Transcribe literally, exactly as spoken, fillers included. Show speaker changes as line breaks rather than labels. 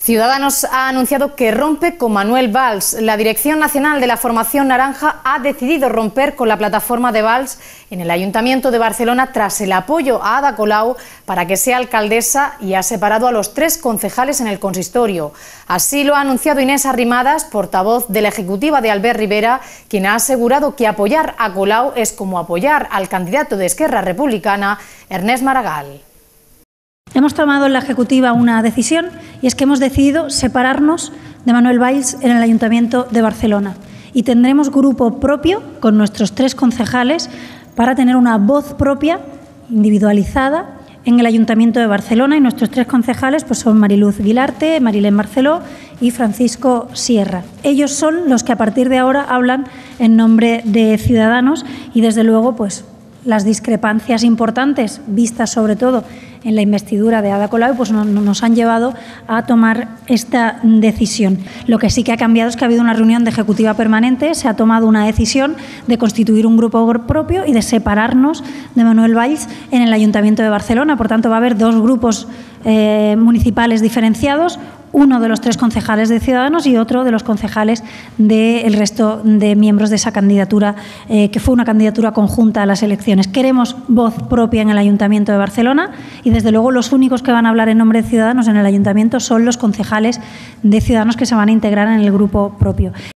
Ciudadanos ha anunciado que rompe con Manuel Valls. La Dirección Nacional de la Formación Naranja ha decidido romper con la plataforma de Valls en el Ayuntamiento de Barcelona tras el apoyo a Ada Colau para que sea alcaldesa y ha separado a los tres concejales en el consistorio. Así lo ha anunciado Inés Arrimadas, portavoz de la ejecutiva de Albert Rivera, quien ha asegurado que apoyar a Colau es como apoyar al candidato de Esquerra Republicana, Ernest Maragall.
Hemos tomado en la Ejecutiva una decisión y es que hemos decidido separarnos de Manuel Valls en el Ayuntamiento de Barcelona y tendremos grupo propio con nuestros tres concejales para tener una voz propia, individualizada, en el Ayuntamiento de Barcelona, y nuestros tres concejales pues son Mariluz Guilarte, Marilén Barceló y Francisco Sierra. Ellos son los que a partir de ahora hablan en nombre de Ciudadanos y desde luego pues las discrepancias importantes, vistas sobre todo en la investidura de Ada Colau, pues no, no nos han llevado a tomar esta decisión. Lo que sí que ha cambiado es que ha habido una reunión de ejecutiva permanente, se ha tomado una decisión de constituir un grupo propio y de separarnos de Manuel Valls en el Ayuntamiento de Barcelona. Por tanto, va a haber dos grupos eh, municipales diferenciados, uno de los tres concejales de Ciudadanos y otro de los concejales del resto de miembros de esa candidatura, eh, que fue una candidatura conjunta a las elecciones. Queremos voz propia en el Ayuntamiento de Barcelona y, desde luego, los únicos que van a hablar en nombre de Ciudadanos en el Ayuntamiento son los concejales de Ciudadanos que se van a integrar en el grupo propio.